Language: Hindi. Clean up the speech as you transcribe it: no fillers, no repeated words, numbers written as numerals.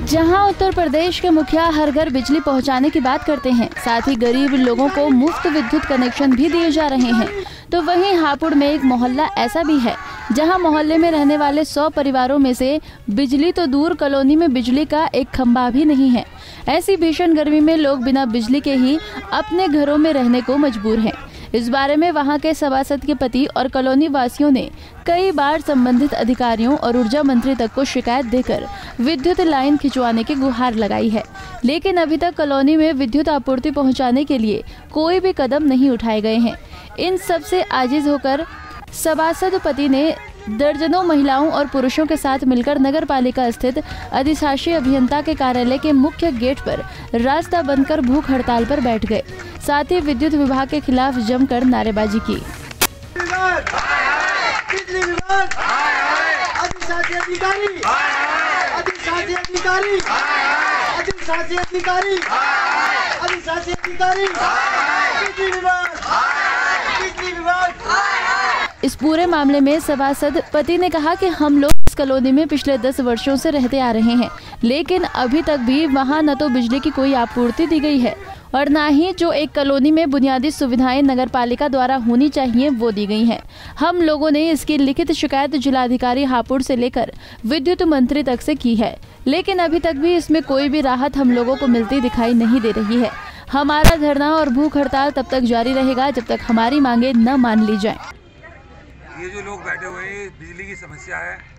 जहां उत्तर प्रदेश के मुखिया हर घर बिजली पहुंचाने की बात करते हैं, साथ ही गरीब लोगों को मुफ्त विद्युत कनेक्शन भी दिए जा रहे हैं, तो वहीं हापुड़ में एक मोहल्ला ऐसा भी है जहां मोहल्ले में रहने वाले 100 परिवारों में से बिजली तो दूर, कॉलोनी में बिजली का एक खंभा भी नहीं है। ऐसी भीषण गर्मी में लोग बिना बिजली के ही अपने घरों में रहने को मजबूर हैं। इस बारे में वहां के सभासद के पति और कॉलोनी वासियों ने कई बार संबंधित अधिकारियों और ऊर्जा मंत्री तक को शिकायत देकर विद्युत लाइन खिंचवाने की गुहार लगाई है, लेकिन अभी तक कॉलोनी में विद्युत आपूर्ति पहुंचाने के लिए कोई भी कदम नहीं उठाए गए हैं। इन सब से आजिज होकर सभासद पति ने दर्जनों महिलाओं और पुरुषों के साथ मिलकर नगर पालिका स्थित अधिशासी अभियंता के कार्यालय के मुख्य गेट पर रास्ता बंद कर भूख हड़ताल पर बैठ गए। साथ ही विद्युत विभाग के खिलाफ जमकर नारेबाजी की। इस पूरे मामले में सभासद पति ने कहा कि हम लोग इस कॉलोनी में पिछले 10 वर्षों से रहते आ रहे हैं, लेकिन अभी तक भी वहां न तो बिजली की कोई आपूर्ति दी गई है और न ही जो एक कॉलोनी में बुनियादी सुविधाएं नगर पालिका द्वारा होनी चाहिए वो दी गई हैं। हम लोगों ने इसकी लिखित शिकायत जिलाधिकारी हापुड़ से लेकर विद्युत मंत्री तक से की है, लेकिन अभी तक भी इसमें कोई भी राहत हम लोगों को मिलती दिखाई नहीं दे रही है। हमारा धरना और भूख हड़ताल तब तक जारी रहेगा जब तक हमारी मांगे न मान ली जाए। ये जो लोग बैठे हुए हैं, बिजली की समस्या है,